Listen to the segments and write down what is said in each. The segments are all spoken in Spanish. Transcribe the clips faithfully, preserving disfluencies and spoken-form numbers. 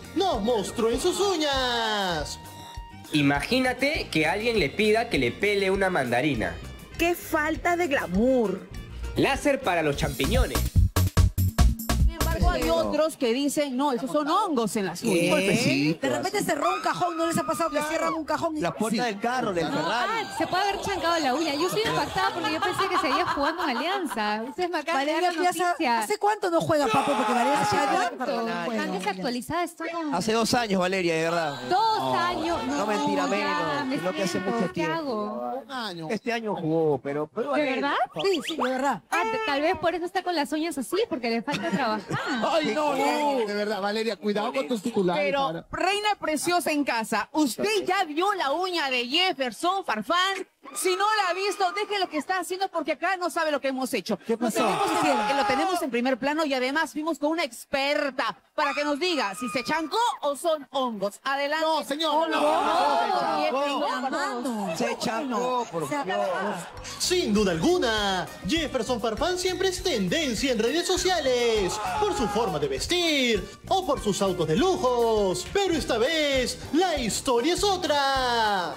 nos mostró en sus uñas. Imagínate que alguien le pida que le pele una mandarina. ¡Qué falta de glamour! Láser para los champiñones. Hay otros que dicen, no, esos son hongos en las uñas. De repente cerró un cajón, ¿no les ha pasado que cierran un cajón? Y... La puerta del carro, del Ferrari. Ah, se puede haber chancado la uña. Yo estoy impactada porque yo pensé que seguía jugando en Alianza. Ustedes me acaban de dar la noticia. ¿Hace cuánto no juega, Papo? Porque Valeria ¿Hace ya cuánto? Tan desactualizada estoy con... Hace dos años, Valeria, de verdad. Dos años. No, No, mentira, ya, menos. me Sino que hace siento, mucho ¿qué tiempo. hago? un año. Este año jugó, pero... pero ¿De verdad? Sí, sí, de verdad. Ah, tal vez por eso está con las uñas así, porque le falta trabajar. Ay, no, no, de verdad, Valeria, cuidado con tus titulares. Pero, ahora. reina preciosa en casa, ¿usted ya vio la uña de Jefferson Farfán? Si no la ha visto, deje lo que está haciendo porque acá no sabe lo que hemos hecho. ¿Qué pasó? Lo tenemos, en, lo tenemos en primer plano y además fuimos con una experta para que nos diga si se chancó o son hongos. Adelante. No, señor, no, no, no, no, Se chancó, por Dios. Sin duda alguna, Jefferson Farfán siempre es tendencia en redes sociales por su forma de vestir o por sus autos de lujos. Pero esta vez, la historia es otra.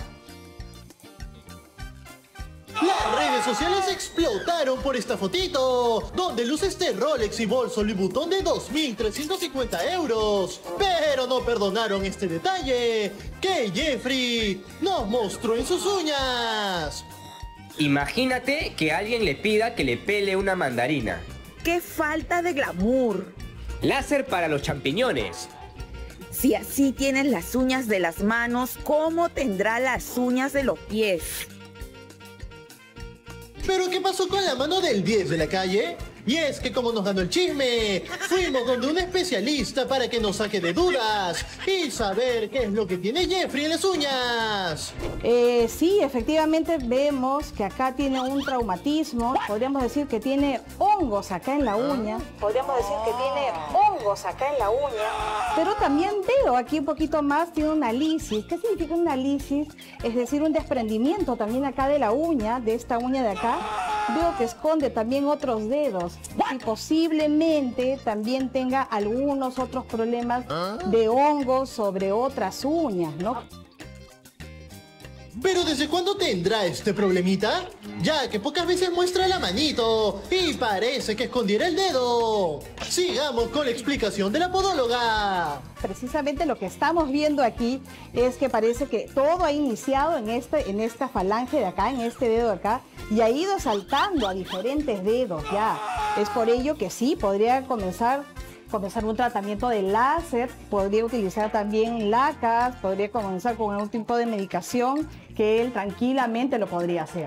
Las redes sociales explotaron por esta fotito, donde luce este Rolex y bolso Louis Vuitton de dos mil trescientos cincuenta euros. Pero no perdonaron este detalle que Jeffrey nos mostró en sus uñas. Imagínate que alguien le pida que le pele una mandarina. ¡Qué falta de glamour! Láser para los champiñones. Si así tienes las uñas de las manos, ¿cómo tendrá las uñas de los pies? ¿Pero qué pasó con la mano del diez de la calle? Y es que como nos ganó el chisme, fuimos donde un especialista para que nos saque de dudas y saber qué es lo que tiene Jeffrey en las uñas. Eh, sí, efectivamente vemos que acá tiene un traumatismo, podríamos decir que tiene hongos acá en la uña, podríamos decir que tiene hongos acá en la uña, pero también veo aquí un poquito más, tiene una lisis. ¿Qué significa una lisis? Es decir, un desprendimiento también acá de la uña, de esta uña de acá. Veo que esconde también otros dedos y posiblemente también tenga algunos otros problemas de hongos sobre otras uñas, ¿no? ¿Pero desde cuándo tendrá este problemita? Ya que pocas veces muestra la manito y parece que escondiera el dedo. Sigamos con la explicación de la podóloga. Precisamente lo que estamos viendo aquí es que parece que todo ha iniciado en, este, en esta falange de acá, en este dedo de acá, y ha ido saltando a diferentes dedos ya. Es por ello que sí, podría comenzar, comenzar un tratamiento de láser, podría utilizar también lacas, podría comenzar con algún tipo de medicación que él tranquilamente lo podría hacer.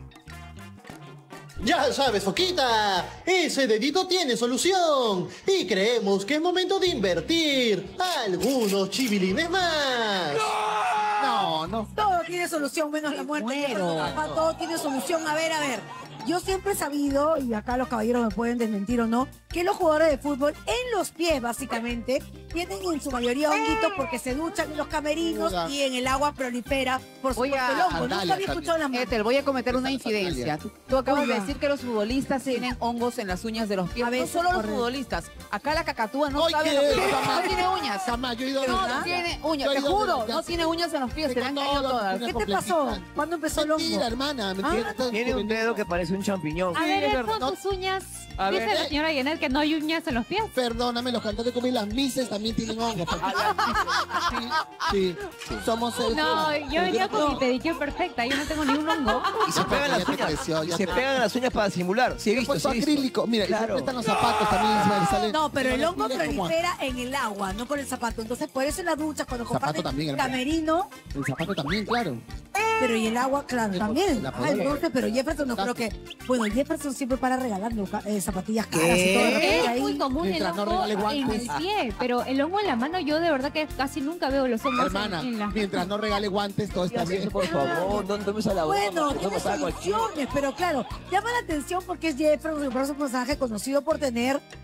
Ya sabes, Foquita, ese dedito tiene solución y creemos que es momento de invertir algunos chivilines más. No, no. Todo tiene solución, menos la muerte. Papá, todo tiene solución. A ver, a ver. Yo siempre he sabido, y acá los caballeros me pueden desmentir o no, que los jugadores de fútbol en los pies, básicamente, tienen en su mayoría honguitos porque se duchan en los camerinos y en el agua prolifera por supuesto el hongo. Nunca había escuchado las manos. Ethel, voy a cometer una infidencia. Tú, tú acabas Oiga. de decir que los futbolistas tienen hongos en las uñas de los pies. A veces, no solo los correcto. futbolistas. Acá la cacatúa no Oye, sabe lo que Samá. no tiene uñas. Samá, yo he ido a No ¿verdad? tiene uñas, Yo he te ido a juro. verdad. No tiene uñas en los pies, se le han Tengo caído todo, todas. una ¿Qué te completita. pasó? ¿Cuándo empezó el hongo? Mentira, hermana. Ah, Mentira. Tiene un dedo que parece un champiñón. A ver, es ¿es verdad. con tus uñas? A Dice ver. la señora Yenet que no hay uñas en los pies. Perdóname, los cantantes como y las mises también tienen hongos. Sí, sí. Somos el... No, yo el venía grupo- con mi pedicure perfecta, yo no tengo ni un hongo. Y se Ah, pegan ya las te uñas. creció, ya Y se te- pegan las uñas para simular. Sí he He visto, sí puesto he visto. acrílico. Mira, y Claro. siempre están los zapatos también. Ismael, sale- No, pero el hongo Mira cómo- prolifera en el agua, no con el zapato. Entonces, por eso en las duchas, cuando Zapato comparten también, hermano. camerino, El zapato también, claro. pero y el agua, claro, El- también. la Ah, podóloga. entonces, pero Jefferson no creo que... Bueno, Jefferson siempre para regalarnos eh, zapatillas caras y todo. de repente Es ahí- muy común el Mientras no hongo regale en guantes. el pie, pero el hongo en la mano yo de verdad que casi nunca veo los hongos en- Hermana, en, la mientras no regale guantes, todo está bien. Por favor, no tomes a la boca. Bueno, no tiene tomes a cualquiera. soluciones, pero claro, llama la atención porque es Jefferson, un personaje conocido por tener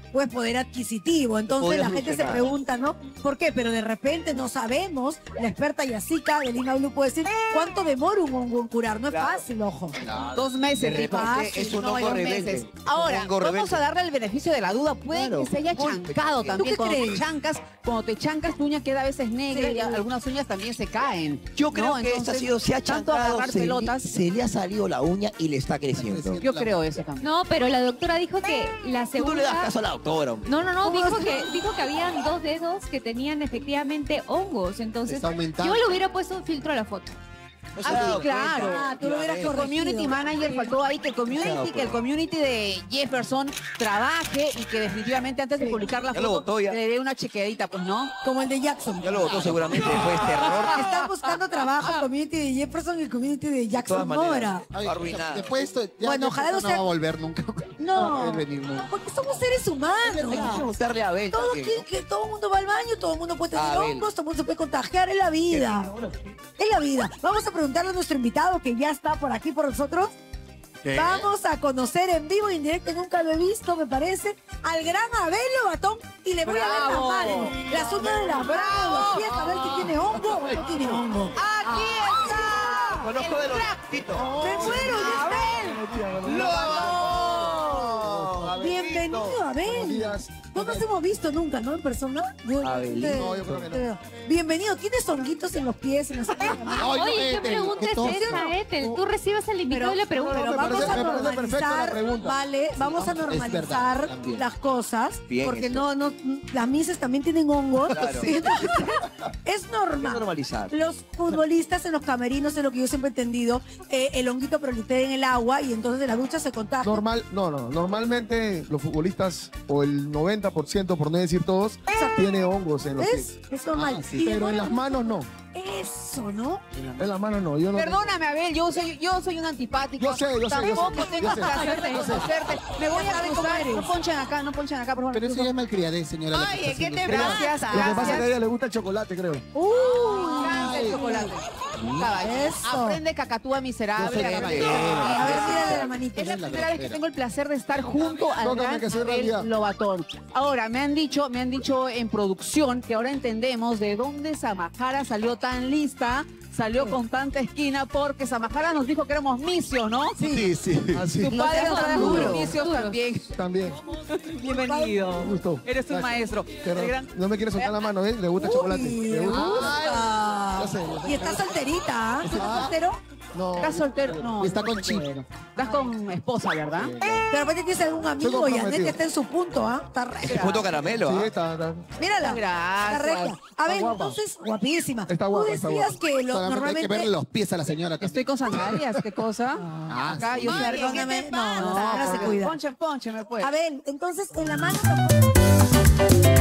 pues poder adquisitivo. Entonces Podría la gente se solucionar. pregunta, ¿no? ¿Por qué? Pero de repente no sabemos, la experta Yacica de Lima Blue puede decir cuánto demora un hongo en curar. No es Claro. fácil, ojo. Dos meses, De Rico. repente es un No, hongo dos rebelde. meses. Un Ahora, hongo vamos rebelde. a darle el beneficio de la duda. Puede Claro. que se haya Muy chancado pequeño. también. ¿Tú qué Cuando te crees? chancas, cuando te chancas, tu uña queda a veces negra Sí. y algunas uñas también se caen. Yo creo ¿no? que esta ha Entonces, sido, se ha tanto chancado, agarrar se, le- pelotas. se le ha salido la uña y le está creciendo. Yo creo eso también. No, pero la doctora dijo que la Tú no le das segunda... caso a la doctora, hombre. No, no, no, ¿Cómo dijo vas a- que, dijo que habían dos dedos que tenían efectivamente hongos. Entonces, Está aumentando. yo le hubiera puesto un filtro a la foto. No se ha Ah, dado sí, claro. cuenta. Ah, tú lo hubieras Ya El ves. corregido. community manager faltó ahí que el community, que el community de Jefferson trabaje y que definitivamente antes de publicar la Ya lo foto votó ya. le dé una chequeadita, pues, ¿no? Como el de Jackson. Ya lo votó seguramente después de este error. Están buscando trabajo el community de Jefferson y el community de De todas Jackson maneras. Mora. Ay, Arruinada. Después esto, ya, Bueno, ya ojalá no no sea- va a volver nunca. No, va a poder venir nunca. porque somos seres humanos. Hay que preguntarle a Abel Todo, también, quiere ¿no? que todo el mundo va al baño, todo el mundo puede tener Abel. hongos, todo el mundo se puede contagiar, es la vida. Es la vida. Vamos a preguntarle a nuestro invitado que ya está por aquí por nosotros. Vamos a conocer en vivo y en directo, nunca lo he visto, me parece, al gran Abel Lobatón y le voy a ver las ¡Bravo! manos, las uñas de las manos, los pies, a ver si tiene hongo o no tiene hongo. ¡Aquí está! Conozco de los Tito. ¡Me muero, Abel! ¡Lo! Bienvenido, Buenos Abel. días. No nos hemos visto nunca, ¿no? En persona. Yo- Abelino, te- yo creo que no. te veo. Bienvenido. ¿Tienes honguitos en los pies? En las uñas? Ay, no, Oye, ¿qué Ethel, pregunta ¿qué es tos? esa, Ethel? Tú recibes al invitado y le preguntas. Pero me vamos parece- a me parece perfecta la normalizar, pregunta. ¿vale? Vamos a es verdad, normalizar también. las cosas, Bien porque esto. no, no, las mises también tienen hongos. Claro. Sí, entonces, es Hay que normal. normalizar. Los futbolistas en los camerinos, es lo que yo siempre he entendido, eh, el honguito prolifera en el agua y entonces de la ducha se contagia. Normal, no, no. Normalmente los futbolistas, o el noventa por ciento, por no decir todos, tiene hongos en los ¿Ves? pies. Es normal. Ah, sí. Y Pero demora en las manos no. Eso, ¿no? En las manos no. Yo no Perdóname, Abel, yo soy, yo soy un antipático. Yo sé, yo sé, yo sé. Tampoco tengo Yo sé. placer de Yo sé. conocerte. Me voy a ¿Sabes cómo cruzar. eres? No ponchen acá, no ponchen acá, por favor. Pero eso ya es malcriadez, señora. lo que Oye, está ¿qué te haciendo usted. gracias? Lo que pasa es que a Gracias. ella le gusta el chocolate, creo. Uy, Canta el chocolate. Caballo. Eso. Aprende cacatúa miserable. Yo sé que Aprende. era. a ver, mírale la manita. Es la Es la primera vez que grosera. tengo el placer de estar junto al Tócame gran que soy realidad. Abel Lobatón. Ahora, me han dicho, me han dicho en producción que ahora entendemos de dónde Samajara salió tan lista, salió con tanta esquina, porque Samajara nos dijo que éramos misios, ¿no? Sí, sí. Así. Tu padre seas nos tan trajo duro. misios también. También. Bienvenido. Un gusto. Eres un Gracias. maestro. Pero El gran- no me quiere soltar la mano, ¿eh? Le gusta el Uy, chocolate. Le me gusta. gusta. Yo sé, yo sé. Y está solterita, ¿ah? ¿Tú estás soltero? No. ¿Estás soltero? No. Está no con estoy chip. soltero. Estás con esposa, ¿verdad? De repente tienes algún amigo y comprometido. Anet está en su punto, ¿ah? Está re. Ese punto caramelo, Sí, ¿ah? está, está. Mírala. Gracias. Está recta. A ver, guapa. entonces, guapísima. Está guapa, Tú está decías guapa. que lo, Solamente hay que normalmente... verle los pies a la señora. Estoy con sandalias, ¿qué cosa? Ah, Acá sí. yo soy Oye, perdóname. ¿qué te pasa? No, Ahora se por- cuida. Ponche, ponche, me puede. A ver, entonces, en la mano...